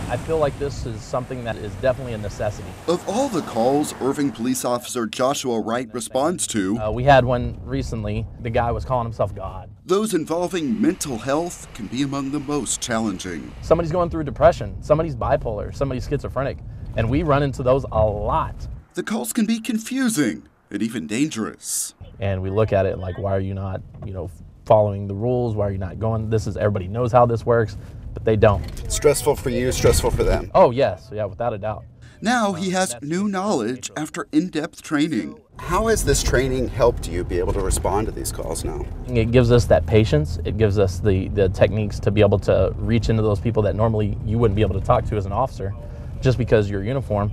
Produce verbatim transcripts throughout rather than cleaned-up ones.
I feel like this is something that is definitely a necessity. Of all the calls Irving Police Officer Joshua Wright responds to, uh, we had one recently. The guy was calling himself God. Those involving mental health can be among the most challenging. Somebody's going through depression, somebody's bipolar, somebody's schizophrenic, and we run into those a lot. The calls can be confusing and even dangerous. And we look at it like, why are you not, you know, following the rules? Why are you not going? This is, everybody knows how this works, but they don't. Stressful for you, stressful for them. Oh, yes. Yeah, without a doubt. Now he has new knowledge after in-depth training. How has this training helped you be able to respond to these calls now? It gives us that patience. It gives us the, the techniques to be able to reach into those people that normally you wouldn't be able to talk to as an officer just because you're uniform.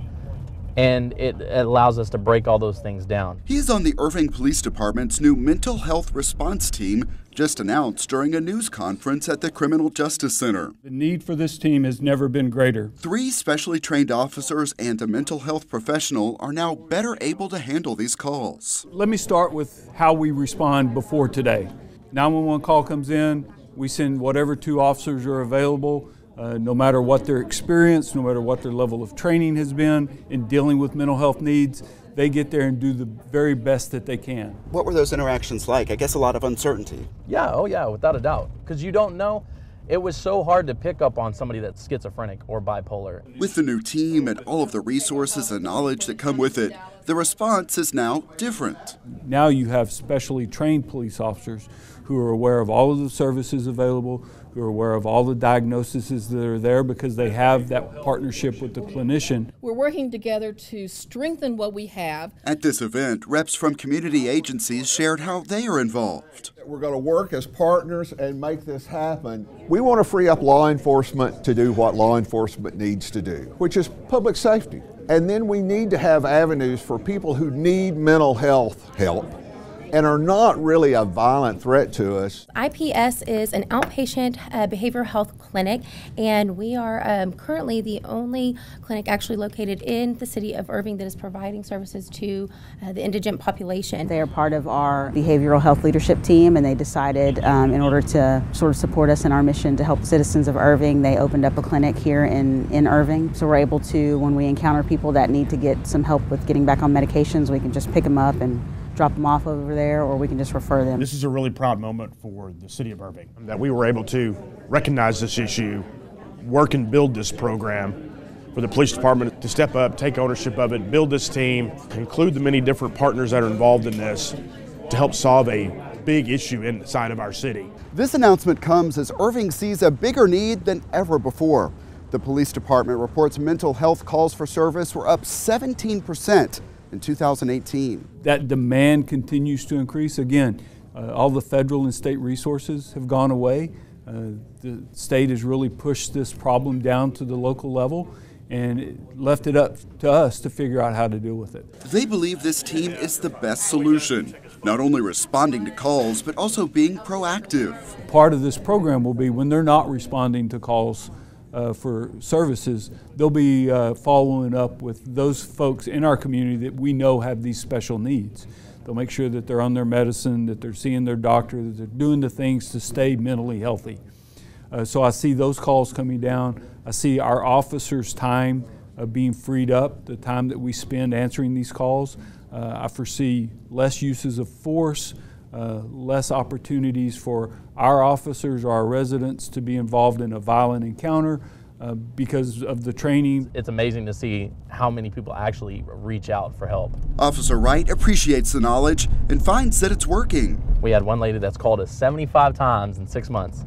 And it, it allows us to break all those things down. He is on the Irving Police Department's new mental health response team, just announced during a news conference at the Criminal Justice Center. The need for this team has never been greater. Three specially trained officers and a mental health professional are now better able to handle these calls. Let me start with how we respond before today. nine one one call comes in, we send whatever two officers are available. Uh, no matter what their experience, no matter what their level of training has been in dealing with mental health needs, they get there and do the very best that they can. What were those interactions like? I guess a lot of uncertainty. Yeah, oh yeah, without a doubt. Because you don't know. It was so hard to pick up on somebody that's schizophrenic or bipolar. With the new team and all of the resources and knowledge that come with it, the response is now different. Now you have specially trained police officers who are aware of all of the services available, who are aware of all the diagnoses that are there because they have that partnership with the clinician. We're working together to strengthen what we have. At this event, reps from community agencies shared how they are involved. We're going to work as partners and make this happen. We want to free up law enforcement to do what law enforcement needs to do, which is public safety. And then we need to have avenues for people who need mental health help and are not really a violent threat to us. I P S is an outpatient uh, behavioral health clinic, and we are um, currently the only clinic actually located in the city of Irving that is providing services to uh, the indigent population. They are part of our behavioral health leadership team, and they decided um, in order to sort of support us in our mission to help citizens of Irving, they opened up a clinic here in, in Irving. So we're able to, when we encounter people that need to get some help with getting back on medications, we can just pick them up and drop them off over there, or we can just refer them. This is a really proud moment for the city of Irving, that we were able to recognize this issue, work and build this program, for the police department to step up, take ownership of it, build this team, include the many different partners that are involved in this to help solve a big issue inside of our city. This announcement comes as Irving sees a bigger need than ever before. The police department reports mental health calls for service were up seventeen percent in two thousand eighteen. That demand continues to increase. Again, uh, all the federal and state resources have gone away. Uh, the state has really pushed this problem down to the local level and it left it up to us to figure out how to deal with it. They believe this team is the best solution, not only responding to calls, but also being proactive. Part of this program will be when they're not responding to calls Uh, for services, they'll be uh, following up with those folks in our community that we know have these special needs. They'll make sure that they're on their medicine, that they're seeing their doctor, that they're doing the things to stay mentally healthy. Uh, so I see those calls coming down. I see our officers' time uh, being freed up, the time that we spend answering these calls. Uh, I foresee less uses of force, Uh, less opportunities for our officers or our residents to be involved in a violent encounter uh, because of the training. It's amazing to see how many people actually reach out for help. Officer Wright appreciates the knowledge and finds that it's working. We had one lady that's called us seventy-five times in six months.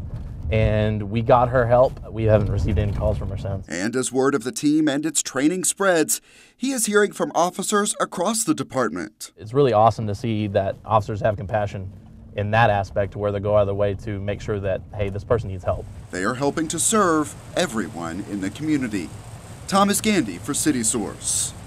And we got her help. We haven't received any calls from her since. And as word of the team and its training spreads, he is hearing from officers across the department. It's really awesome to see that officers have compassion in that aspect where they go out of their way to make sure that, hey, this person needs help. They are helping to serve everyone in the community. Thomas Gandy for City Source.